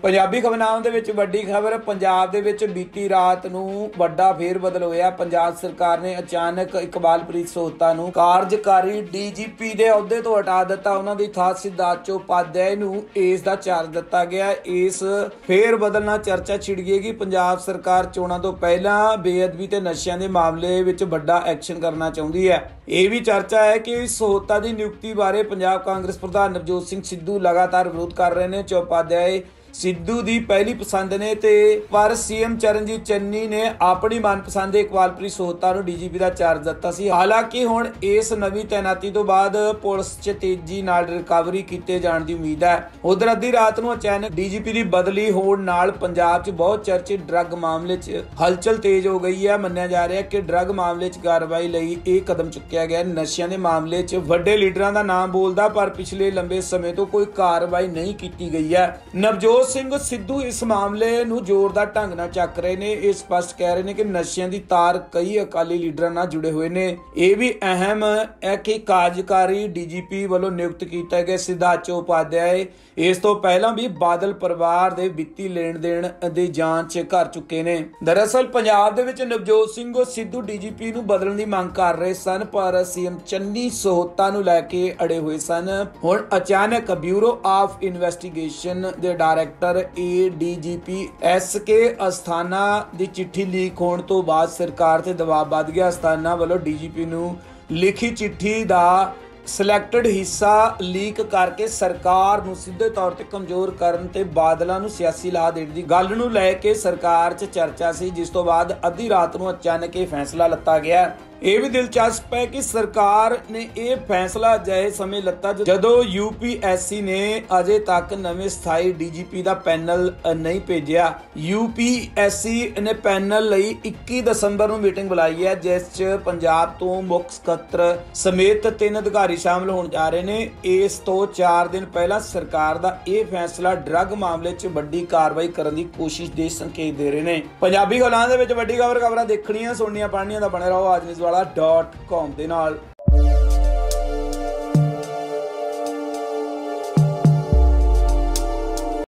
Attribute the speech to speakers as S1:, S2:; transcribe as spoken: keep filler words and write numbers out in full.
S1: पंजाबी खबरनाम दे विच वड्डी खबर। पंजाब दे विच बीती रात नूं वड्डा फेर बदल होया। पंजाब सरकार ने अचानक इकबालप्रीत सोहता नूं कार्यकारी डीजीपी दे अहुदे तो हटा दिता। उन्हां दी थां सिद्धार्थ चट्टोपाध्याय नूं इस दा चार्ज दिता गया। इस फेर बदल नाल चर्चा छिड़ गई कि पंजाब सरकार चोणां तो पहलां बेअदबी ते नशिਆਂ दे मामले विच वड्डा एक्शन करना चाहुंदी है। यह भी चर्चा है कि सोहता की नियुक्ति बारे पंजाब कांग्रेस प्रधान नवजोत सिंह सिद्धू लगातार विरोध कर रहे हैं। चट्टोपाध्याय सिद्धू दी पहली पसंद ने ते पर सीएम चरणजीत चन्नी ने अपनी मनपसंद इकबालप्रीत सोहता नूं डीजीपी का चार्ज दिता सी। हालांकि हुण इस नवीं तैनाती तो बाद पुलिस च तेजी नाल रिकवरी कीते जाण दी उम्मीद है। उधर अद्धी रात नूं अचानक डीजीपी की बदली होण नाल पंजाब च बहुत चर्चित ड्रग मामले च हलचल तेज हो गई है। मन्निया जा रहा है कि ड्रग मामले च कार्रवाई लई यह कदम चुक्या गया। नशिਆਂ ਦੇ मामले च वड्डे लीडरां दा नाम बोलदा पर पिछले लंबे समय तो कोई कार्रवाई नहीं की गई है। नवजोत सिंह सिद्धू इस मामले नूं जोरदार ढंग नाल चक रहे ने। इह स्पष्ट कह रहे ने कि नशिਆਂ दी तार कई अकाली लीडरां नाल जुड़े हुए ने। यह भी अहम है कि कार्यकारी डीजीपी वालों नियुक्त किया गया सिद्धार्थ चट्टोपाध्याय इस तो पहला भी बादल परिवार दे वित्ती लेन देन दी जांच कर चुके ने। दरअसल पंजाब दे विच नवजोत सिंह सिद्धू डीजीपी नूं बदलण दी मंग कर रहे सन पर सीएम चन्नी सोहता नूं लैके अड़े हुए सन। हुण अचानक ब्यूरो ऑफ इन्वेस्टिगेशन दे डायरैक्टर ए डीजीपी एस के अस्थाना दी चिट्ठी लीक होने तो बाद सरकार ते दबाव बढ़ गया। अस्थाना वालों डीजीपी नूं लिखी चिट्ठी दा सिलेक्टेड हिस्सा लीक करके सरकार नूं सीधे तौर ते कमजोर करन ते बादलां नूं सियासी लाह देण दी गल नूं लै के सरकार च चर्चा सी, जिस तो बाद अद्धी रात नूं अचानक यह फैसला लता गया। यह भी दिलचस्प है कि सरकार ने यह फैसला अजिहे समय लता जदों यूपीएससी ने अजे तक नवे स्थाई डीजीपी का पैनल नहीं भेजिया। यूपीएससी ने पैनल लई इक्की दसंबर नूं मीटिंग बुलाई है, जिस च पंजाब तो मुख सकत्तर समेत तीन अधिकारी शामिल होने जा रहे ने। इस तो चार दिन पहला सरकार का यह फैसला ड्रग मामले च वड्डी कार्रवाई करने की कोशिश दे संकेत दे रहे हैं। पंजाबी खबरां दे विच वड्डी खबर खबरां देखणियां सुणनियां पढ़नियां तां बने रहो आज न्यूज़ वाला डॉट कॉम दे नाल।